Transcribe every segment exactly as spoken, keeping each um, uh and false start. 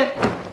سير.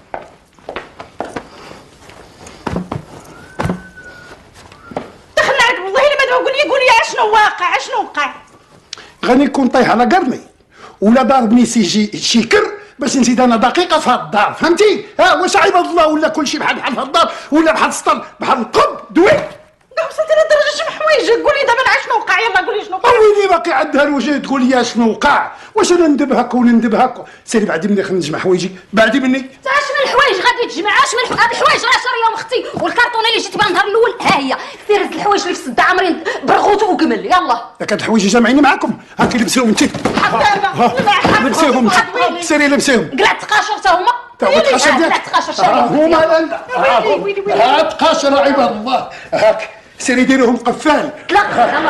دخلنا عليك والله الا ما قول لي قول لي اشنو واقع اشنو وقع. غادي يكون طايح على قرني ولا ضاربني سي شيكر باش نزيد انا دقيقه في هاد الدار، فهمتي؟ ها واش عباد الله ولا كلشي بحال بحال في الدار ولا بحال السطر بحال القب دوي. وصلتي لدرجه شنو حوايجك؟ قولي دابا انا شنو وقع، يلا قولي شنو وقع. ويلي باقي عندها الوجه تقول لي شنو وقع؟ واش انا ندب هكا ولا ندب هكا؟ سيري بعدي مني خلينا نجمع حوايجي، بعدي مني. تا اش من الحوايج غادي تجمع؟ اش من هاد الحوايج راه شاريهم اختي، والكرتونه اللي جيت بها النهار الاول ها هي، سير هاد الحوايج اللي في السد عامرين برغوت وكمل يلا. ياك هاد الحوايج جامعيني معاكم، هاكي لبسيهم انت. لبسيهم سيري لبسيهم. قلعت تقاشر تا هما. تا تقاشر ديالك. قلعت تقاشر شاريهم. هما ها تقاشر عباد الله، هاك سيري ديروهم قفال. لا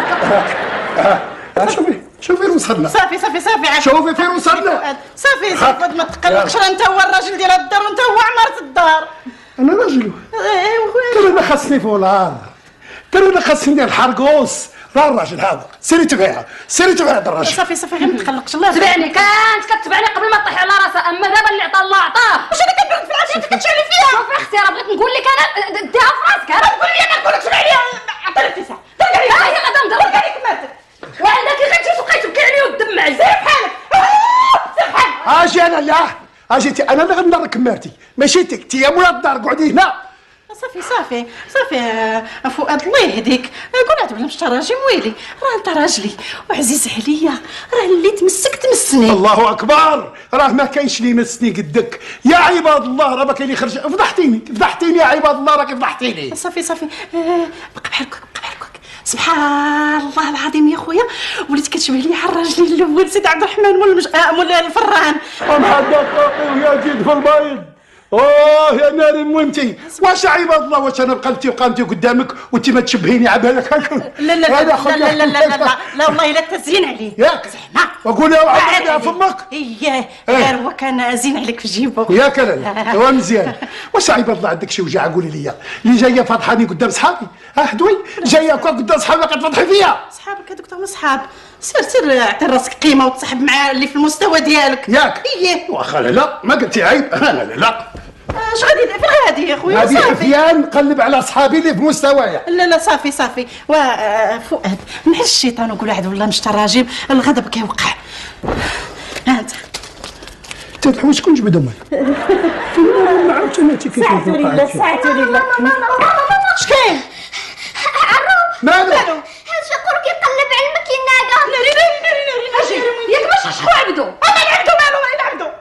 لا شوفي شوفي فين وصلنا. صافي صافي صافي شوفي فين وصلنا. صافي صافي ما تقلقش، راه انت هو الراجل ديال الدار وانت هو عمارة الدار. انا راجل. ترى انا خاصني فولار، ترى انا خاصني ندير الحرقوس. راه الراجل هذا سيري تبعيها سيري تبعي هذا الراجل. صافي صافي غير ما تقلقش. الله تبعني، كانت كتبعني قبل ما طيح على راسها، اما دابا اللي عطا الله عطاه. واش انا كنبغيك في العافيه انت كتشعلي فيها؟ شوفي اختي راه بغيت نقول لك انا ديها في راسك. انا تقول لي انا نقول لك تبع لي عطيني ابتسام. ترجع لي ها هي غادا نضرب ترجع لي كماتك. وعندك غير تمشي تبقاي تبكي عليا وتدمعي. سير بحالك سير بحالك. اجي انا لا اجيتي انا اللي غنضر كمارتي ماشي انت. انت يا مولا الدار قعدي هنا. صافي صافي صافي فؤاد الله يهديك، قول بلا مشتا راجل ويلي، راه انت راجلي وعزيز عليا، راه اللي تمسك تمسني. الله اكبر، راه ما كاينش اللي يمسني قدك يا عباد الله، راه ما كاين اللي يخرج. فضحتيني فضحتيني يا عباد الله، راك فضحتيني. صافي صافي آه بقى بحال هكاك بقى بحال هكاك. سبحان الله العظيم يا خويا، وليت كتشبه لي على الراجل الاول سيدي عبد الرحمن مول المج... آه مول الفران. ومحمد طاقي ويا زيد في البيض. اوه يا ناري مويمتي، واش عباد الله واش انا بقلتي وقامتي قدامك وانت ما تشبهيني عبالك هكا؟ لا لا لا لا لا لا لا لا لا والله الا تزين عليه ياك زعما وقول يا عبالها فمك. اييه غير هو كان زين عليك في جيبه ياك لا هو مزيان. واش عباد الله عندك شي وجع قولي لي، اللي جايه فضحاني قدام صحابي. ها حدوي جايه هكا قدام صحابي كتفضحي فيا. صحابك هذوك هما صحاب، سير سير اعطي راسك قيمه وتصاحب مع اللي في المستوى ديالك. ياك اييه واخا لا ما قلتي عيب. لا لا لا اش غادي فين غادي يا خويا؟ هادي حفيان نقلب على صحابي اللي في مستوايا. لا لا صافي صافي وفؤاد نحس الشيطان وقول واحد والله مشتا راجل الغضب كيوقع. ها انت انت الحوايج شكون جبدهم؟ ما عرفتش انا كيف ساعتو لله ساعتو لله. اش كاين؟ عروب مالو؟ شكون كيقلب على الماكينه؟ ناري ناري ناري ناري اجي ياك باش شحال عبدو. انا نعبدو مالو انا نعبدو.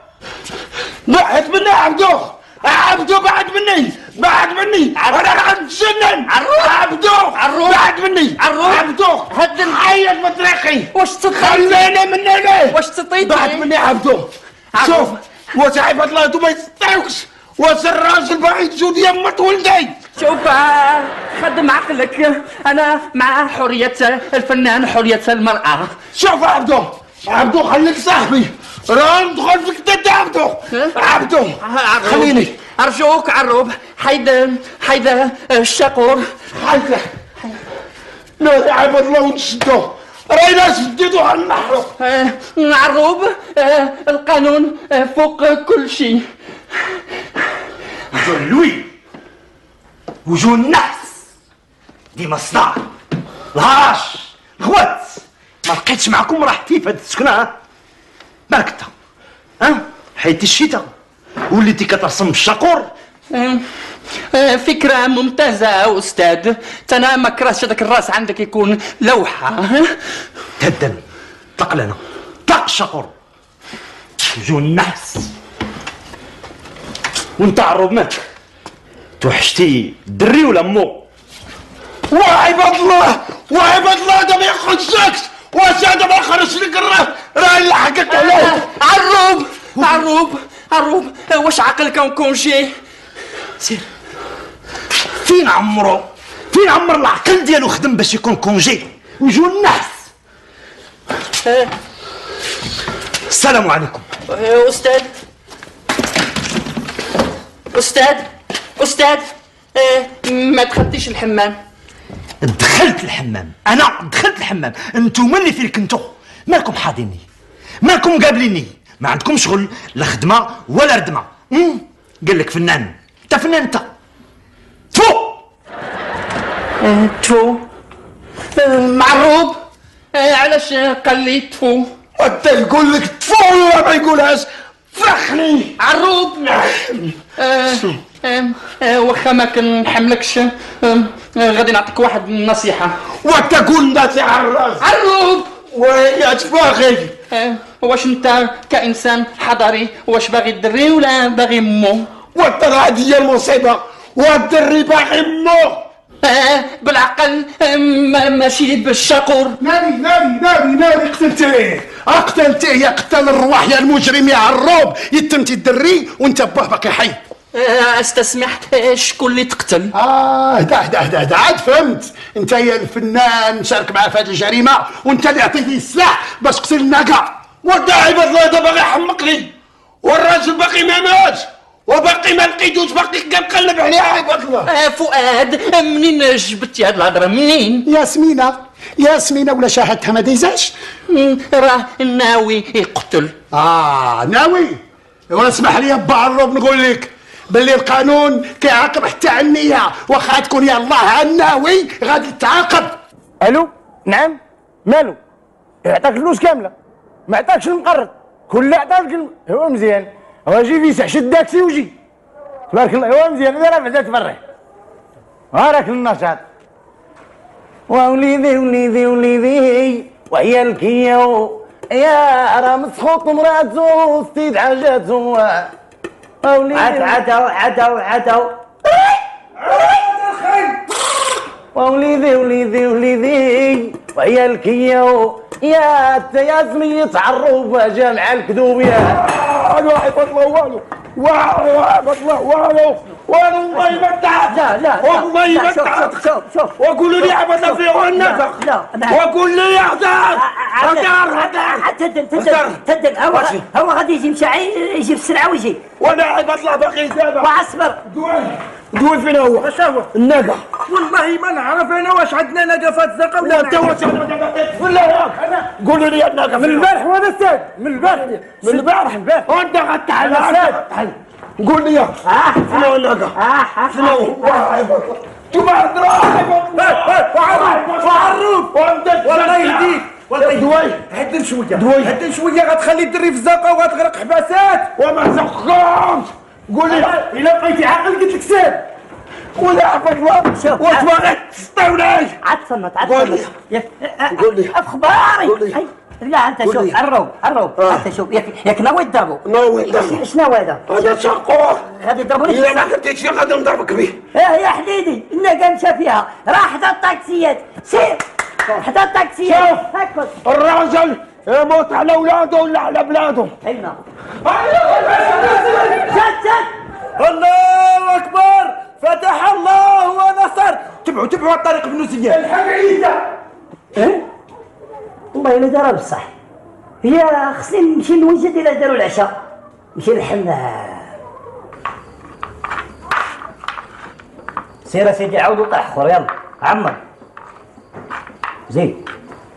بعد مني عبدو عبدو بعد مني بعد مني انا غنتجنن. عبدو عروب بعد مني عبدو هد نعيط بطريقي. واش تطيط؟ خليني من هنا. واش تطيط؟ بعد مني عبدو. شوف واش عباد الله انتو ما يستطيعوش، واش الراجل باغي تزود يمة ولدي. شوف خدم عقلك، انا مع حرية الفنان حرية المرأة. شوف عبدو عبدو خليك صاحبي، راه ندخل فيك انت عبدو. عبدو خليني ارجوك عروب حيد حيد الشاقور. حيد لا عباد الله ونشدو، راينا شديتو غنحرو. عروب القانون فوق كل شيء. وجوه اللوي وجوه النحس ديما الصداع الهراش الغوات. ما لقيتش معكم راحتي في هاد السكنه. مالك انت؟ ها حيدتي الشتاء وليتي كترسم بالشاقور. فكرة ممتازة أستاذ، أنا ما كرهتش هذاك الراس عندك يكون لوحة. تهدن طلق لنا طلق الشاقور وجوه النحس. وانت عروب مالك توحشتي الدري ولا مو؟ وعباد الله وعباد الله هذا ما يخرج ساكت، واش هذا ما يخرج لك الراس راه اللي حقك عليه. عروب عروب عروب واش عقلك ونكونجي؟ سير فين عمرو فين عمر العقل ديالو خدم باش يكون كونجي وجوه النحس. السلام عليكم. أستاذ أستاذ أستاذ ما دخلتيش الحمام. دخلت الحمام، انا دخلت الحمام. انتوما اللي فين كنتو مالكم حاضيني، مالكم قابليني، ما عندكم شغل لا خدمه ولا ردمه. قال لك فنان، انت فنان انت. تفو تفو معروب. علاش قال لي تفو؟ وانت يقول لك تفو ولا ما يقولهاش؟ فرخني عروب. آه آه آه واخا ما كنحملكش، آه آه غادي نعطيك واحد النصيحه. وتقول نصيحه على الراس. عروب ويا تفاخي. آه واش انت كانسان حضري واش باغي الدري ولا باغي مو؟ وانت هذه هي المصيبه، والدري باغي مو. آه بالعقل، آه ماشي بالشقور. ناري ناري ناري ناري قتلتيه، قتلتيه يا قتل الرواح يا المجرم يا عروب، يتمتي الدري وانت باه باقي حي. آه استسمح، شكون اللي تقتل؟ اه هدا هدا هدا هدا عاد فهمت، انت يا الفنان شارك معاه في هذه الجريمه وانت اللي عطيتيه السلاح باش تقتل الناقه. وداعي الله هذا باغي يحمقني، والراجل باقي ما ماتش وباقي ما لقيتوش، باقي كنقلب عليه عيبات الله. آه فؤاد، منين جبتي هاد الهضره؟ منين؟ ياسمينه ياسمينه ولا شاهدتها ما ديزاش؟ راه ناوي يقتل. اه ناوي؟ واسمح لي با عروب نقول لك باللي القانون كيعاقب حتى على النيه، واخا تكون يا الله الناوي غادي تعاقب. الو نعم مالو؟ يعطاك الفلوس كامله، ما عطاكش المقرض كله، عطاك الم... هو مزيان، هو جي فيسع شد داكسي وجي تبارك الله. هو مزيان هذا راه بعدا تفرح، ها راك النشاط. ووليدي وليدي وليدي وعيالك ياو يا راه مسخوط مراتو ستيد حاجاتو. عاد عادو عادو عادو ووليدي وليدي وليدي وعيالك ياو يا تا يا سمية عروب جا مع الكذوب يا والو عباد الله والو والو عباد الله والو والله ما تعرف. لا لا والله ما شوف تعرف. شوف شوف شوف وقولوا لي عباد الله فيه النفق. لا وقول لي يا حدار حدار حدار تدن تدن تدن هو هو غادي يجي مشى يجيب السلعه ويجي، وانا عباد الله باقي دابا. وعصبر دوي دوي فين هو؟ واش هو؟ الناقه. والله ما نعرف انا واش عندنا ناقه فات الزقه ولا انت واش ولا ياك. قولوا لي الناقه من البارح وانا استاذ، من البارح من البارح البارح وانت غتحل استاذ. قول لي ياك شنو الناقه؟ شنو؟ تبع دراهم وعروف والله يهديك. دوي هدن شويه دوي هدن شويه غتخلي الدري في الزنقه وغتغرق حباسات وما زقهمش. قول لي الا بقيتي عاقل قلت لك سير ولا عبد الله واش باغي تسطيوني؟ عاد تصنت عاد تصنت. قول لي اخباري. لا انت شوف عروب عروب انت شوف ياك ياك ناوي تضربوا. ناوي نضربوا. شنو هذا؟ هذا شقوق غادي يضربوني. الا ما قلتيش غادي نضربك به. اه يا حديدي الناقه مشى فيها راه حدا الطاكسيات، سير حدا الطاكسيات. هكا الراجل يموت على اولاده ولا على بلاده. هينا جد جد. الله اكبر، فتح الله ونصر. تبعوا تبعوا الطريق بن زياد. الحميده ايه والله الا دارها بصح. هي خصني نمشي نوجد الى داروا العشاء، نمشي للحمام. سير سيدي عاود وطيح اخر يلا عمر زيد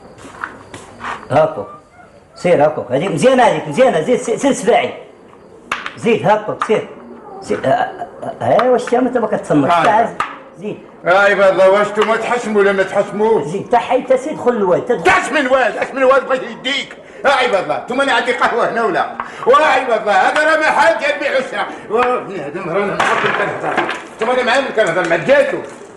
هاكو سير هاكو هذيك مزيانه هذيك مزيانه زيد سير سباعي زيد هاكو سير سير ها واش انت باقي تصنت زيد. اي والله واش انتم تحشموا ولا ما تحشموش؟ زيد تحي انت سيد دخل الواد. اش من واد اش من واد بغيت يديك. اي والله انتم انا عندي قهوه هنا ولا؟ واي والله هذا راه محل كنبيع عشره. هذا مهران معاكم كنهضر، انتم انا معاهم كنهضر مع دجاجو.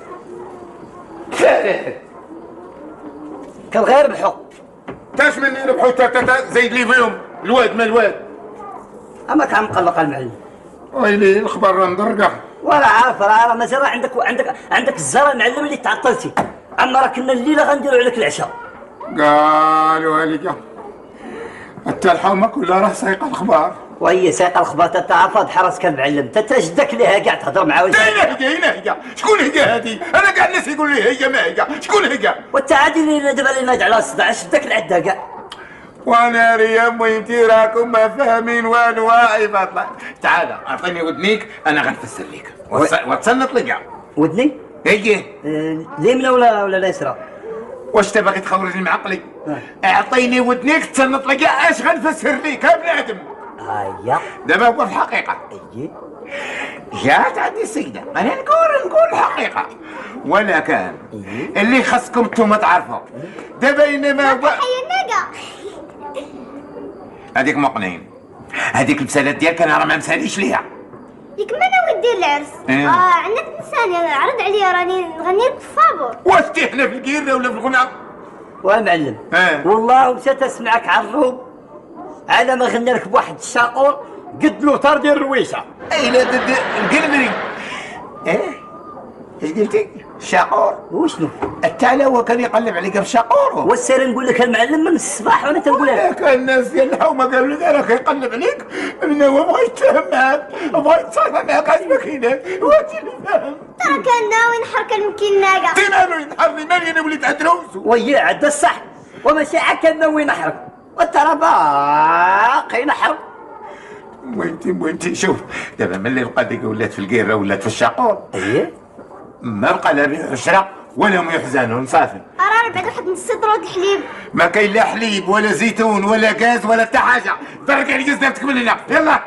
كان غير ربحوا. تاش من يربحوا تا زيد لي فيهم الواد ما الواد. اما كان مقلق المعلم. ويلي الخبر راه مدرقع. ولا عارف راه مازال راه عندك عندك عندك الزهره المعلم اللي تعطلتي. اما راه كنا الليله غنديروا عليك العشاء. قالوا هاليك حتى الحومه كلها راه سايقه الخبار. وهي سايقه الخبار تتعرف حراسك المعلم تا جدك اللي كاع تهضر معاه. هنا هي هنا هي شكون هي هذه؟ انا كاع الناس يقول لي هي ما هي شكون هي؟ وانت عادي اللي دابا اللي ناض على الصداع شدك العده كاع. وانا ريا مهمتي راكم ما فاهمين والو. واي باطله تعال اعطيني ودنيك انا غنفسر لك وتصنت لي كاع. ودني؟ هي اه اليمنى ولا ولا اليسرى؟ واش انت باغي تخرجني من عقلي؟ اعطيني ودنيك تصنت لي كاع اش غنفسر لك يا بنادم. هيا دابا هو في الحقيقه اييه جات عندي السيده انا نقول نقول الحقيقه ولا كان اللي خصكم انتم تعرفوا دابا انما هو حي الناقه هذيك مقنين هذيك المسالات ديالك انا راه ما مساليش ليها ياك ما ناوي دير العرس. إيه؟ اه عندك انسان عرض عليا راني نغني لك في الفابور. واش تحنا في الكيره ولا في الغنى؟ ومعلم اه والله مشات اسمعك عروب على ما غنى لك بواحد الشاقور قد له طار ديال الرويشه. اي لا القلبري ايه اش قلتي؟ شاقور وشنو؟ التالي هو كان يقلب عليك بشاقور والسير نقول لك المعلم من الصباح وانا تنقولها لك. الناس ديال الحومه قالوا لي راه كيقلب عليك من هو بغى يتفاهم معاك بغى يتصافى معاك اش ما كايناش وانت اللي فاهم. ترى كان ناوي نحرك المكين الناقه. انت مالو ينحرني مالي انا وليت عدروس. ويا عاد الصح وماشي عاد كان ناوي نحرق وانت راه باقي نحرق. وانت وانت شوف دابا ملي القضيه ولات في الكيره ولات في الشاقور اييه ما بقى لا بيع عشره ولا هم يحزنون صافي. راني بعد واحد نص سطرات الحليب. ما كاين لا حليب ولا زيتون ولا غاز ولا حتى حاجه. درك على جزدتك من هنا يلا.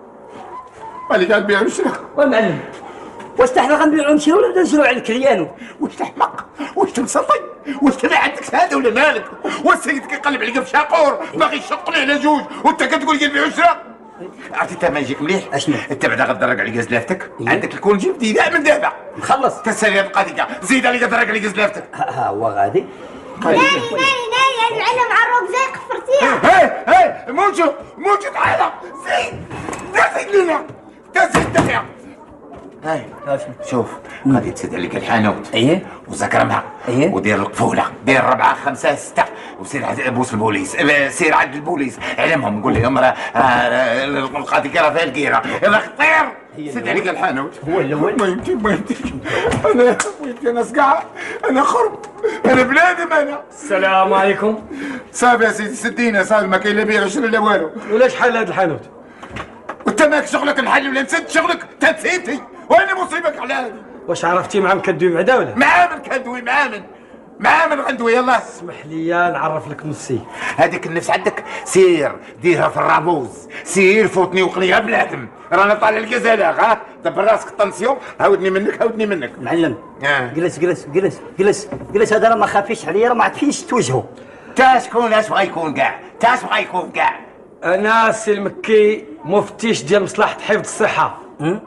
اللي قاعد بيع عشره والمعلم واش حنا غنبيعو نمشيو ولا نزلو على الكريانو؟ واش تحمق؟ واش تمسطي؟ واش تبع عندك شهاده ولا مالك؟ والسيد كيقلب عليك بشاقور باغي يشق ليه على جوج وانت كتقول لي نبيع عشره؟ عرفتي انت ما يجيك مليح؟ اشنو؟ انت بعدا غدرك على كازلافتك عندك الكونجي بدينا من دابا مخلص تسالي هاد القضيه زيد اللي غدرك على كازلافتك. ها هو غادي ناي ناي ناي المعلم عروق زي قفرتيها. هاي هاي موجو موجو تعالى زيد زيد لنا تزيد دقيقه. هاي شوف غادي تسد عليك الحانوت اييه وزكرمها اييه ودير القفوله دير ربعه خمسه سته وسير عند بوس البوليس سير عند البوليس علمهم قول لهم راه القضيه راه فيها الكيره يلا خطير سد عليك الحانوت. هو الاول ما يمكن ما يمكن انا ويمكن انا سقعه انا خرب انا بنادم انا. السلام عليكم. صافي يا سيدي سدينا صافي ما كاين لا بيع عشره لا والو. ولاش حال هذا الحانوت؟ وانت ماك شغلك نحل ولا نسد شغلك تنسيتي وانا مصيبك على هذه. واش عرفتي مع كدوي مع داوله؟ معامل كندوي معامل معامل غندوي يلا. اسمح لي نعرف لك نصي. هذيك النفس عندك سير ديرها في الرابوز سير فوتني وقليها بنادم رانا طالع الكزاله ها دبر راسك الطنسيون هاودني منك هاودني منك. معلم آه. جلس جلس جلس جلس جلس هذا راه ما خافيش عليا راه ما عرفتيش توجهو. تا شكون اش بغا يكون كاع تا اش بغا يكون كاع. انا سي المكي مفتش ديال مصلحه حفظ الصحه.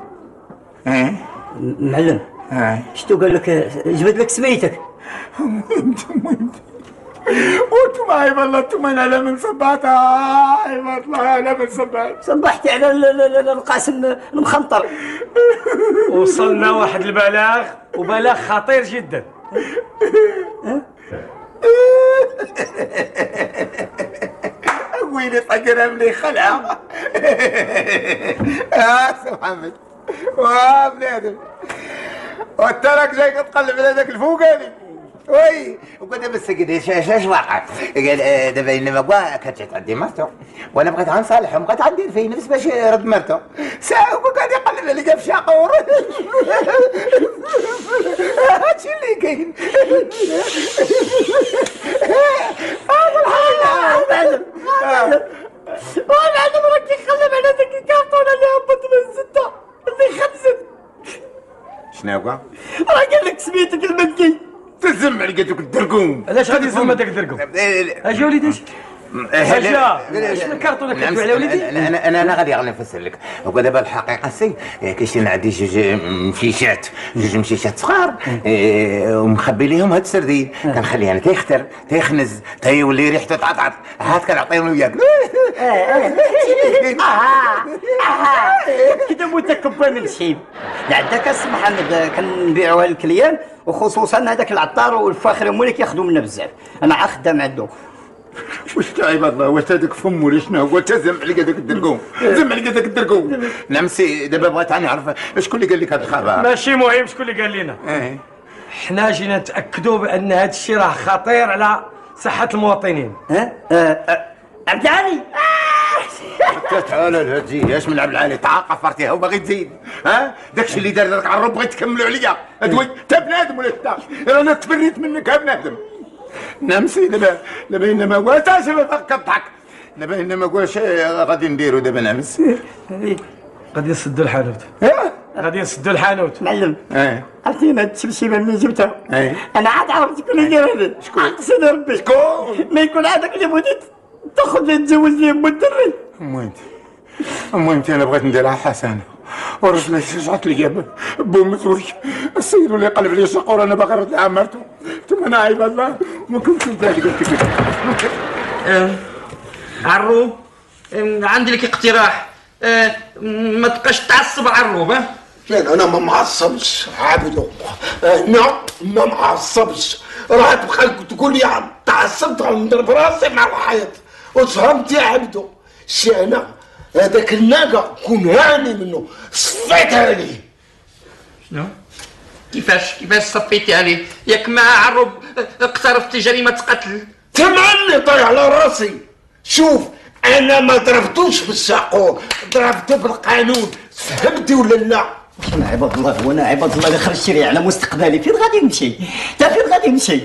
اه معلم اه شتو قال لك جبد لك سميتك؟ وانتم عيب الله انتم انا لا من صباط عيب الله لا من صباط. صبحتي على ال- ال- ال- القاسم المخنطر. وصلنا واحد البلاغ وبلاغ خطير جدا. ويلي طقنا ملي خلع. اه سي محمد واه بنادم وانت راك جاي تقلب على ذاك الفوقاني وي وقال بس كده ايش ايش واقع؟ قال آه، دابا انما بغا كانت تعدي مرته وانا بغيت غنصالحهم بغيت غندير فيه نفس باش يرد مرته ساعه وقعد يقلب عليا في شاقور. هادشي اللي كاين. هذا الحال معلم معلم راك تخلب على ذاك الكرتونه اللي هبط من السته اللي خبزت. شنو هو؟ راه قال لك سميتك المكي. تزم عليك دوك الدرقوم. علاش غادي يزم هذاك الدرقوم؟ اجي وليدي اش؟ حاجه اش من كرتونه كتبيع على وليدي؟ انا انا انا غادي غادي نفسر لك. هو دابا الحقيقه سي كاين عندي جوج مشيشات جوج مشيشات صغار ومخبي ليهم هاد السردين كنخليه انا تيختر تيخنز تيولي ريحته تعطعط عاد كنعطيهم وياك. كده متكبر من الشيب. عندك كنسمح محمد كنبيعوها للكليان وخصوصا هذاك العطار والفاخر مولك ياخذوا منا بزاف. انا عا خدام عنده. واش عباد الله واش هذاك فم ولا شنو هو تزم عليك هذاك الدرقوم زم عليك هذاك الدرقوم. نعم سي دابا بغيت نعرف شكون اللي قال لك هذا الخبر؟ ماشي مهم شكون اللي قال لنا. اه حنا جينا نتاكدوا بان هذا الشيء راه خطير على صحه المواطنين. ها عبد العالي تعال لهاد زيد اش من عبد العالي تعاقب فرتيها وباغي تزيد ها داكشي اللي دار لك عرب بغيت تكملوا عليا ادوي انت بنادم ولا انت انا تفريت منك يا بنادم. نعم سي دابا دابا انما قلت اش كضحك دابا انما واش غادي نديروا دابا نعم سي غادي نسدوا الحانوت. ايه غادي نسدوا الحانوت. معلم ايه عرفتينا هاد التمشيمه ملي جبتها ايه انا عاد عرفت شكون اللي داير هذا. شكون؟ قصد ربي شكون؟ ما يكون هذاك اللي بغيتي تاخذ ليه تزوج ليه ام الدري. المهم المهم انا بغيت نديرها حسنه ورجلي رجعت لي بو مزوج السيد اللي قلب لي شقور انا باغي نرد عمرته ثم انا عيب الله ما كنتش انت اللي قلت لك. عروب عندي لك اقتراح. أه ما تبقاش تعصب عروب. ها لا انا ما معصبش عبدو، انا ما معصبش. راح تبقى تقول لي تعصبت غنضرب راسي مع الحيط وتفهمت يا عبدو. شي انا هذاك الناقه كون هاني منه صفيتها عليه. شنو؟ كيفاش كيفاش صفيتي عليه؟ ياك ما عروب اقترفت جريمه قتل. تمعني طايح على راسي. شوف انا ما ضربتوش بالشاقور، ضربته بالقانون. فهمتي ولا لا؟ انا عباد الله وانا عباد الله اللي خرجت لي على مستقبلي. فين غادي نمشي؟ تا فين غادي نمشي؟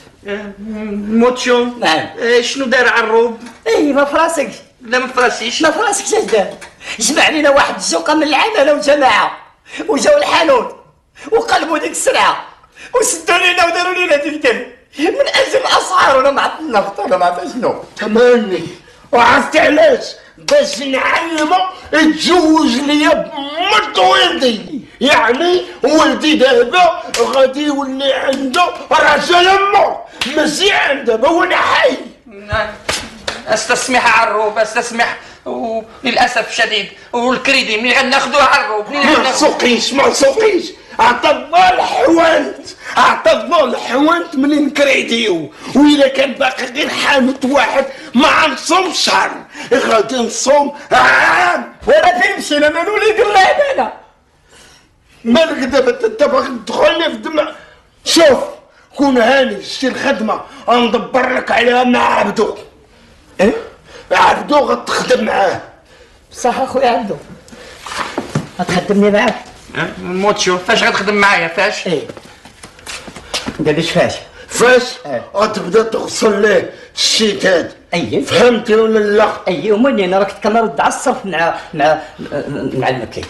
موتشو نعم. أه شنو دار عروب؟ اي ما فراسكش. لا ما فراسيش. ما فراسكش اش دار؟ جمع لينا واحد الزوقه من العماله وجماعه وجاو الحانوت وقلبوا ديك السلعه وسدوا لينا وداروا لينا تلكل من اجل الاسعار. وانا ما عرفت النفط ولا ما عرفت شنو. تماني وعرفتي علاش؟ باش نعلمه يتزوج ليا بمرت ولدي. يعني ولدي دابا غادي يولي عنده راجل امه مزيان دابا وانا حي. استسمح عروب استسمح وللاسف الشديد والكريدي ملي غناخذوه عروب ما تسوقيش ما تسوقيش. عطى الله الحوانت عطى الله الحوانت ملي نكريديو. واذا كان باقي غير حانوت واحد ما غنصوم شهر غادي نصوم عام. وانا فين مشينا ما نولي قلاب انا. مالك دابا انت باغي تدخلني في دمع؟ شوف كون هاني شتي الخدمه غندبر لك عليها مع عبدو. ايه عبدو غتخدم معاه. صح اخويا عبدو غتخدمني معاك. موتشو فاش غتخدم معايا فاش؟ ايه قال ليش فاش؟ فاش؟ ايه غتبدا تغسل ليه الشيتات. اييه فهمتي ولا لا؟ اييه ومني انا راك كنرد على الصرف مع مع مع المكي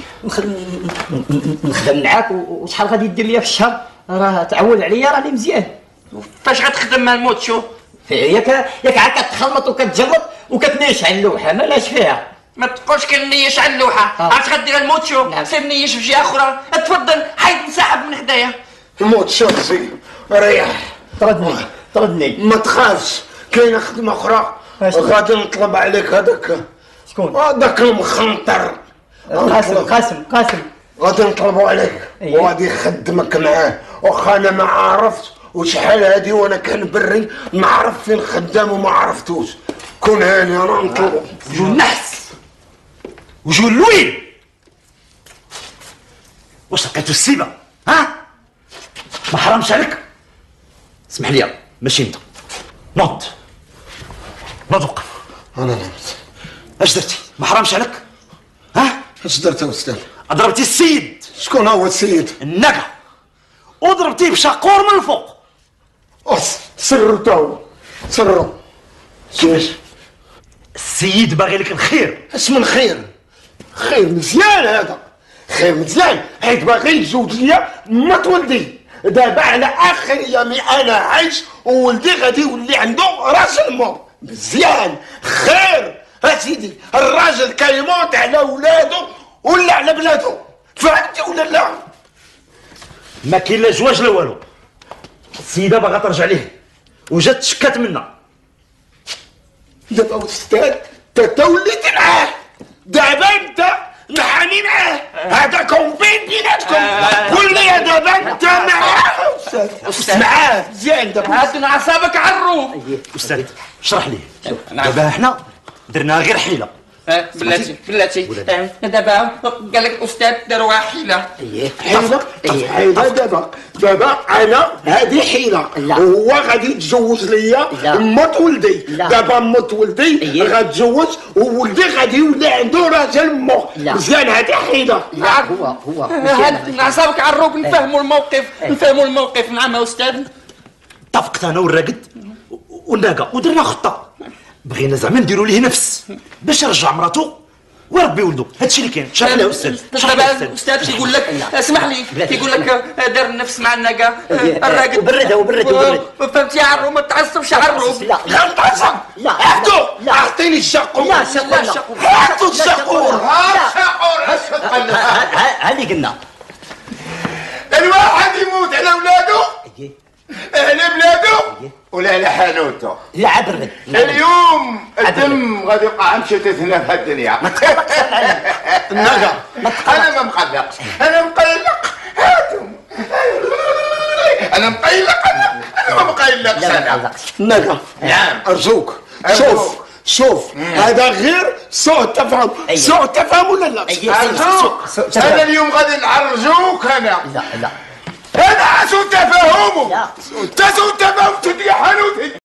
نخدم معاك. وشحال غادي دير ليا في الشهر؟ راه تعول عليا راني مزيان. فاش غتخدم مع الموتشو؟ ياك ياك عاد كتخلط وكتجلط وكتنيش على اللوحه مالاش فيها. ما تقولش كنيش على اللوحه. عرفت غدير الموتشو؟ نعم. سير نيش في جهه اخرى. تفضل حيد انسحب من هدايا. موت شخصي ريح. طردني طردني. ما تخافش كاينه خدمه اخرى غادي نطلب عليك. هذاك شكون؟ هذاك المخنطر قاسم قاسم قاسم غادي نطلبوا عليك. أيه. وغادي يخدمك معاه. واخا انا ما عرفت وشحال هادي وانا كنبري ما عرف فين خدام وما عرفتوش. كون هاني انا نطلبو. وجو النحس وجو اللويل. واش لقيتو السيبه؟ ها؟ ما حرامش عليك؟ اسمح لي ماشي انت. نوض نوض وقف. انا نمت. اش درتي؟ ما حرامش عليك؟ ها؟ اش درت استاذ؟ ضربتي السيد. شكون هو السيد؟ النقا وضربتيه بشاقور من الفوق. أص سرو تو سرو. كيفاش؟ السيد باغي لك الخير. اش من خير؟ خير مزيان هذا. خير مزيان حيت باغي يتزوج ليا مرت ولدي. دابا على اخر يومي انا عايش وولدي غادي يولي عنده راجل مور. مزيان خير اسيدي. الراجل كيموت على ولادو ولا على بلادو. فهمتي ولا لا؟ ما كاين لا زواج لا والو. السيده باغا ترجع ليه وجات تشكات منا. دابا استاذ انت وليتي معاه. دابا انت نحاني معاه. هذا كومبين بيناتكم. قول لي دابا انت معاه استاذ. معاه مزيان دابا. هاد اعصابك عروب. استاذ اشرح لي. دابا حنا درنا غير حيله. بلاتي بلاتي دابا قال لك الاستاذ داروا حيله. حيلة؟ حيلة دابا دابا انا هذه حيلة. وهو غادي يتزوج ليا مرت ولدي. دابا مرت ولدي غتزوج وولدي غادي يولي عنده راجل مو. مزيان هذه حيلة. لا هو هو هاد اعصابك عروب. نفهموا الموقف نفهموا الموقف. نعم يا استاذ. اتفقت انا والراقد والناقه ودرنا خطه. بغينا زعما نديروا ليه نفس باش يرجع مراتو وربي ولدو هادشي اللي كاين. شرح لي استاذ. دابا الاستاذ تيقول لك اسمح لي تيقول لك دار النفس مع الناقه الراقد وبرد وبرد وبرد فهمتي يا عرو ما تعصبش عرو. لا لا تعصب. لا اعطوا اعطيني الشقور. لا شقور اعطوا الشقور. ها الشقور. ها اللي قلنا. الواحد يموت على ولاده على بلاده ولا على حانوته. لا عبرد اليوم الدم غادي يوقع مشتت هنا في الدنيا. ما تقلقش النجا انا ما مقلقش انا مقلق. هاتم انا مقلق انا انا ما مقلقش انا. النجا نعم ارجوك شوف شوف هذا غير سوء تفاهم. سوء تفاهم ولا لا؟ ارجوك انا اليوم غادي نعرجوك انا. لا لا هذا سوء تفاهم. انت سوء تفاهم